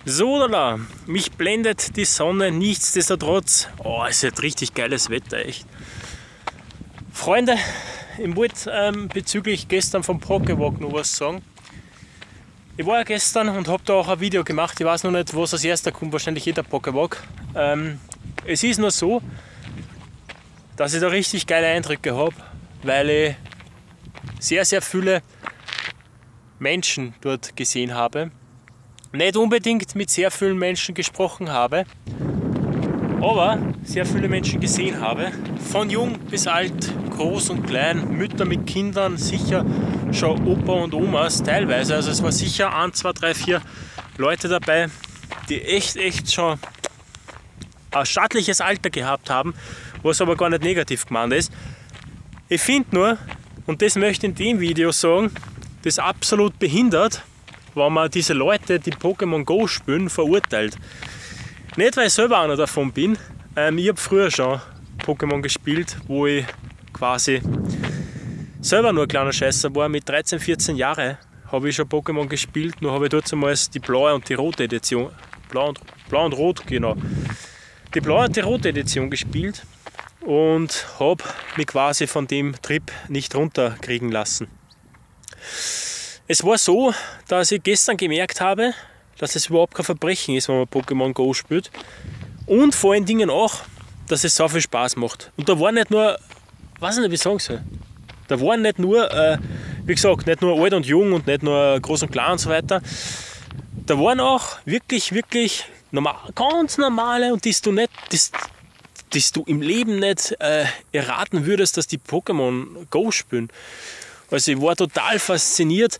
So, da, mich blendet die Sonne, nichtsdestotrotz. Oh, es ist richtig geiles Wetter, echt. Freunde, ich wollte bezüglich gestern vom Pokewalk noch was sagen. Ich war ja gestern und habe da auch ein Video gemacht. Ich weiß noch nicht, was als erster kommt, wahrscheinlich jeder Pokewalk. Es ist nur so, dass ich da richtig geile Eindrücke habe, weil ich sehr, sehr viele Menschen dort gesehen habe. Nicht unbedingt mit sehr vielen Menschen gesprochen habe, aber sehr viele Menschen gesehen habe. Von jung bis alt, groß und klein, Mütter mit Kindern, sicher schon Opa und Omas teilweise. Also es war sicher 1, 2, 3, 4 Leute dabei, die echt schon ein stattliches Alter gehabt haben, was aber gar nicht negativ gemeint ist. Ich finde nur, und das möchte ich in dem Video sagen, das ist absolut behindert, wenn man diese Leute, die Pokémon Go spielen, verurteilt. Nicht, weil ich selber einer davon bin. Ich habe früher schon Pokémon gespielt, wo ich quasi selber nur ein kleiner Scheißer war. Mit 13, 14 Jahren habe ich schon Pokémon gespielt. Nur habe ich dort damals die blaue und die rote Edition, blau und rot, genau. Die blaue und die rote Edition gespielt und habe mich quasi von dem Trip nicht runterkriegen lassen. Es war so, dass ich gestern gemerkt habe, dass es überhaupt kein Verbrechen ist, wenn man Pokémon Go spielt. Und vor allen Dingen auch, dass es so viel Spaß macht. Und da war nicht nur, weiß nicht, wie ich sagen soll, da waren nicht nur, wie gesagt, nicht nur alt und jung und nicht nur groß und klein und so weiter. Da waren auch wirklich normal, ganz normale und die du im Leben nicht erraten würdest, dass die Pokémon Go spielen. Also ich war total fasziniert,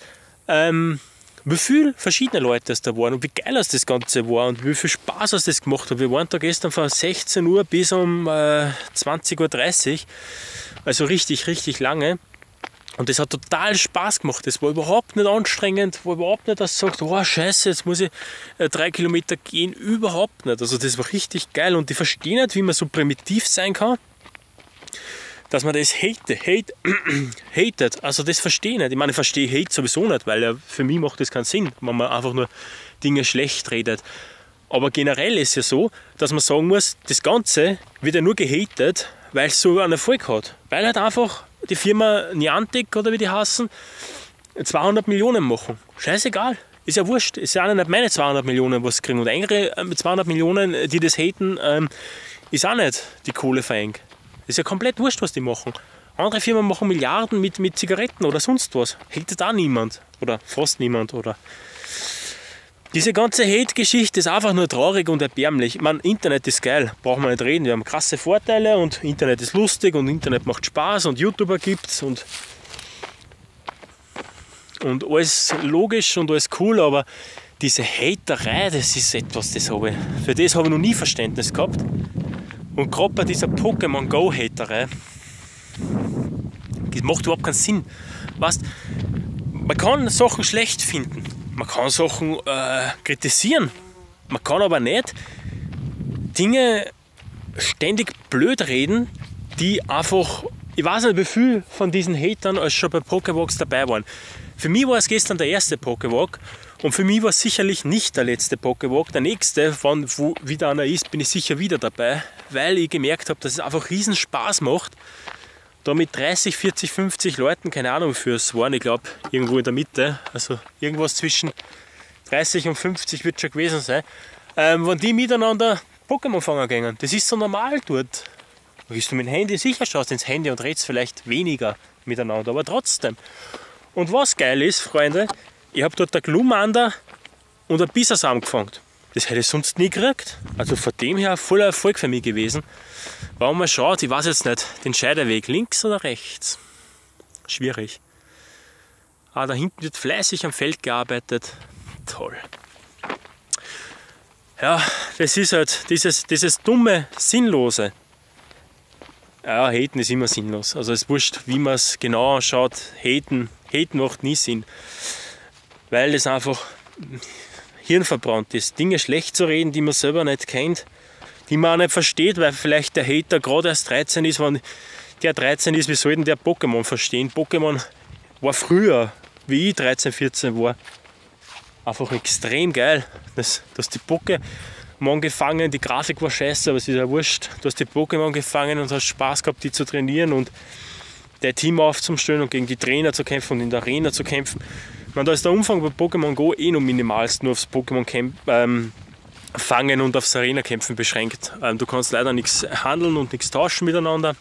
wie viele verschiedene Leute es da waren und wie geil das Ganze war und wie viel Spaß das gemacht hat. Wir waren da gestern von 16 Uhr bis um 20:30 Uhr, also richtig lange. Und das hat total Spaß gemacht. Das war überhaupt nicht anstrengend, war überhaupt nicht, dass du sagst, oh Scheiße, jetzt muss ich 3 Kilometer gehen. Überhaupt nicht. Also das war richtig geil und ich verstehe nicht, wie man so primitiv sein kann, dass man das hatet. Also das verstehe ich nicht. Ich meine, ich verstehe Hate sowieso nicht, weil ja, für mich macht das keinen Sinn, wenn man einfach nur Dinge schlecht redet. Aber generell ist ja so, dass man sagen muss, das Ganze wird ja nur gehatet, weil es so einen Erfolg hat. Weil halt einfach die Firma Niantic oder wie die heißen, 200 Millionen machen. Scheißegal. Ist ja wurscht. Ist ja auch nicht meine 200 Millionen, was sie kriegen. Und andere 200 Millionen, die das haten, ist auch nicht die Kohle verengt. Ist ja komplett wurscht, was die machen. Andere Firmen machen Milliarden mit Zigaretten oder sonst was. Hatet auch niemand. Oder fast niemand. Oder diese ganze Hate-Geschichte ist einfach nur traurig und erbärmlich. Ich meine, Internet ist geil, brauchen wir nicht reden. Wir haben krasse Vorteile und Internet ist lustig und Internet macht Spaß und YouTuber gibt's und alles logisch und alles cool, aber diese Haterei, das ist etwas, für das habe ich noch nie Verständnis gehabt. Und gerade bei dieser Pokémon Go Haterei, das macht überhaupt keinen Sinn. Weißt, man kann Sachen schlecht finden, man kann Sachen kritisieren, man kann aber nicht Dinge ständig blöd reden, die einfach, ich weiß nicht, wie viele von diesen Hatern als schon bei Pokewalks dabei waren. Für mich war es gestern der erste Pokewalk und für mich war es sicherlich nicht der letzte Pokewalk. Der nächste, wo wieder einer ist, bin ich sicher wieder dabei, weil ich gemerkt habe, dass es einfach riesen Spaß macht, da mit 30, 40, 50 Leuten, keine Ahnung wofür es waren, ich glaube irgendwo in der Mitte, also irgendwas zwischen 30 und 50 wird schon gewesen sein, wenn die miteinander Pokémon fangen gehen. Das ist so normal dort. Da gehst du mit dem Handy, sicher schaust ins Handy und redest vielleicht weniger miteinander, aber trotzdem. Und was geil ist, Freunde, ich habe dort ein Glumanda und ein Bisasam gefangen. Das hätte ich sonst nie gekriegt. Also von dem her voller Erfolg für mich gewesen. Warum man schaut, ich weiß jetzt nicht, den Scheideweg links oder rechts. Schwierig. Da hinten wird fleißig am Feld gearbeitet. Toll. Ja, das ist halt dieses dumme, sinnlose. Ja, haten ist immer sinnlos. Also es ist wurscht, wie man es genau anschaut. Haten macht nie Sinn. Weil das einfach hirnverbrannt ist. Dinge schlecht zu reden, die man selber nicht kennt, die man auch nicht versteht, weil vielleicht der Hater gerade erst 13 ist. Wenn der 13 ist, wie soll denn der Pokémon verstehen? Pokémon war früher, wie ich 13, 14 war. einfach extrem geil. Du hast die Pokémon gefangen, die Grafik war scheiße, aber es ist ja wurscht. Du hast die Pokémon gefangen und hast Spaß gehabt, die zu trainieren und dein Team aufzustellen und gegen die Trainer zu kämpfen und in der Arena zu kämpfen. Ich meine, da ist der Umfang bei Pokémon Go eh noch minimalst, nur aufs Pokémon fangen und aufs Arena-Kämpfen beschränkt. Du kannst leider nichts handeln und nichts tauschen miteinander.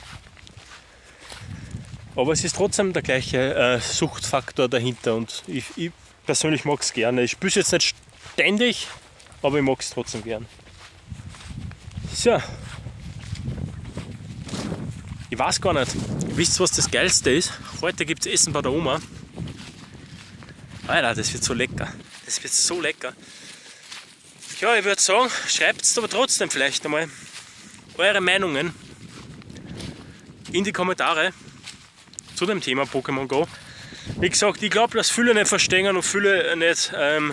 Aber es ist trotzdem der gleiche Suchtfaktor dahinter und ich persönlich mag es gerne. Ich spiele es jetzt nicht ständig, aber ich mag es trotzdem gern. So. Ich weiß gar nicht, wisst ihr, was das Geilste ist? Heute gibt es Essen bei der Oma. Alter, das wird so lecker. Das wird so lecker. Ja, ich würde sagen, schreibt aber trotzdem vielleicht einmal eure Meinungen in die Kommentare zu dem Thema Pokémon Go. Wie gesagt, ich glaube, dass viele nicht verstehen und viele nicht,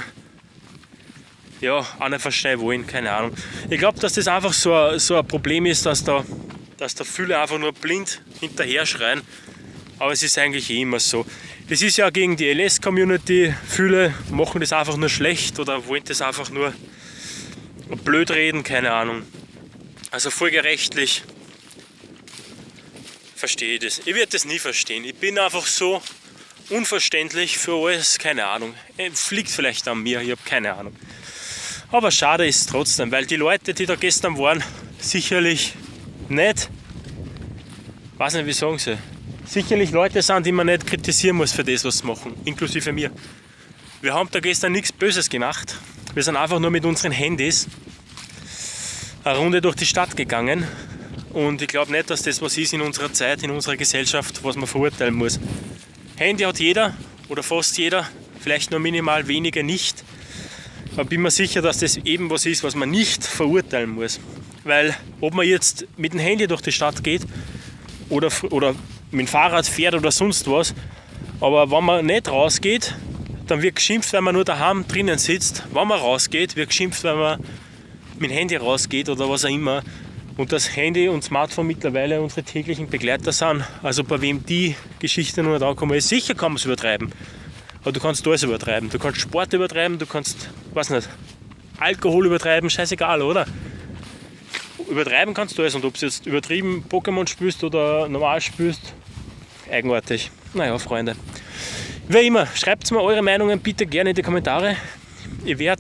auch nicht verstehen wollen, keine Ahnung. Ich glaube, dass das einfach so ein Problem ist, dass da viele einfach nur blind hinterher schreien. Aber es ist eigentlich immer so. Das ist ja gegen die LS-Community. Viele machen das einfach nur schlecht oder wollen das einfach nur blöd reden, keine Ahnung. Also folgerechtlich verstehe ich das. Ich werde das nie verstehen. Ich bin einfach so unverständlich für alles, keine Ahnung. Fliegt vielleicht an mir, ich habe keine Ahnung. Aber schade ist es trotzdem, weil die Leute, die da gestern waren, sicherlich nicht, weiß nicht, wie sagen sie, sicherlich Leute sind, die man nicht kritisieren muss für das, was sie machen, inklusive mir. Wir haben da gestern nichts Böses gemacht. Wir sind einfach nur mit unseren Handys eine Runde durch die Stadt gegangen. Und ich glaube nicht, dass das was ist in unserer Zeit, in unserer Gesellschaft, was man verurteilen muss. Handy hat jeder oder fast jeder, vielleicht nur minimal wenige nicht. Aber bin mir sicher, dass das eben was ist, was man nicht verurteilen muss. Weil ob man jetzt mit dem Handy durch die Stadt geht oder mit dem Fahrrad fährt oder sonst was, aber wenn man nicht rausgeht, dann wird geschimpft, wenn man nur daheim drinnen sitzt. Wenn man rausgeht, wird geschimpft, wenn man mit dem Handy rausgeht oder was auch immer. Und das Handy und Smartphone mittlerweile unsere täglichen Begleiter sind. Also bei wem die Geschichte noch nicht ankommen ist, sicher kann man es übertreiben. Aber du kannst alles übertreiben. Du kannst Sport übertreiben, du kannst, weiß nicht, Alkohol übertreiben, scheißegal, oder? Übertreiben kannst du alles. Und ob du jetzt übertrieben Pokémon spielst oder normal spielst, eigenartig. Naja, Freunde. Wie immer, schreibt mir eure Meinungen bitte gerne in die Kommentare. Ich werde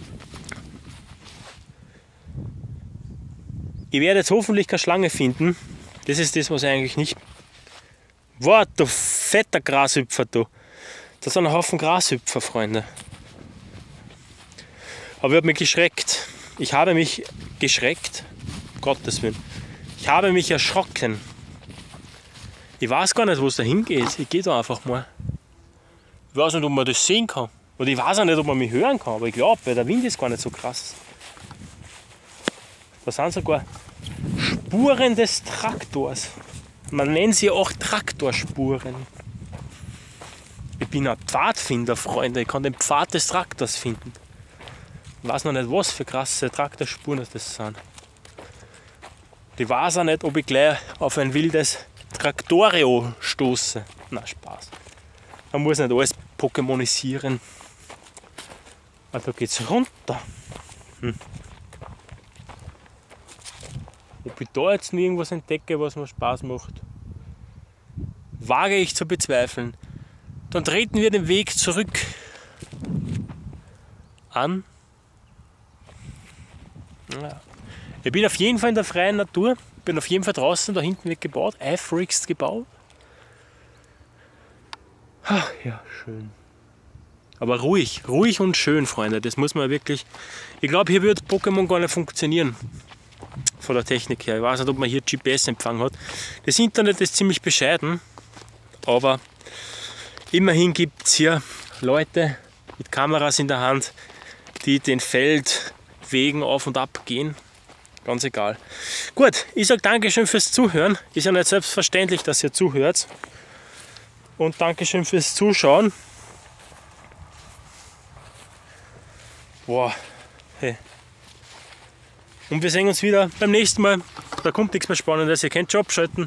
jetzt hoffentlich keine Schlange finden. Das ist das, was ich eigentlich nicht... Wow, du fetter Grashüpfer, du. Das sind ein Haufen Grashüpfer, Freunde. Aber ich habe mich geschreckt. Ich habe mich geschreckt. Um Gottes Willen. Ich habe mich erschrocken. Ich weiß gar nicht, wo es da hingeht. Ich gehe da einfach mal. Ich weiß nicht, ob man das sehen kann. Oder ich weiß auch nicht, ob man mich hören kann. Aber ich glaube, weil der Wind ist gar nicht so krass. Da sind sogar Spuren des Traktors. Man nennt sie auch Traktorspuren. Ich bin ein Pfadfinder, Freunde. Ich kann den Pfad des Traktors finden. Ich weiß noch nicht, was für krasse Traktorspuren das sind. Ich weiß auch nicht, ob ich gleich auf ein wildes Traktorio stoße. Na, Spaß. Man muss nicht alles pokémonisieren. Aber da geht's runter. Ob ich da jetzt nie irgendwas entdecke, was mir Spaß macht, wage ich zu bezweifeln. Dann treten wir den Weg zurück an. Ja. Ich bin auf jeden Fall in der freien Natur, bin auf jeden Fall draußen, da hinten wird gebaut, eifrigst gebaut. Ach ja, schön. Aber ruhig und schön, Freunde, das muss man wirklich... Ich glaube, hier wird Pokémon gar nicht funktionieren. Von der Technik her. Ich weiß nicht, ob man hier GPS-Empfang hat. Das Internet ist ziemlich bescheiden, aber immerhin gibt es hier Leute mit Kameras in der Hand, die den Feldwegen auf und ab gehen. Ganz egal. Gut, ich sage Dankeschön fürs Zuhören. Ist ja nicht selbstverständlich, dass ihr zuhört. Und Dankeschön fürs Zuschauen. Boah, hey. Und wir sehen uns wieder beim nächsten Mal. Da kommt nichts mehr Spannendes. Ihr könnt schon abschalten.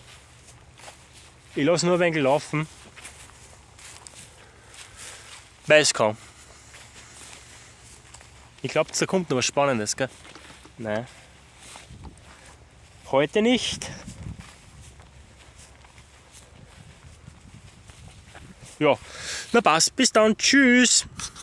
Ich lasse nur ein wenig laufen. weiß kaum. Ich glaube, da kommt noch was Spannendes, gell? Nein. Heute nicht. Ja, na passt. Bis dann. Tschüss.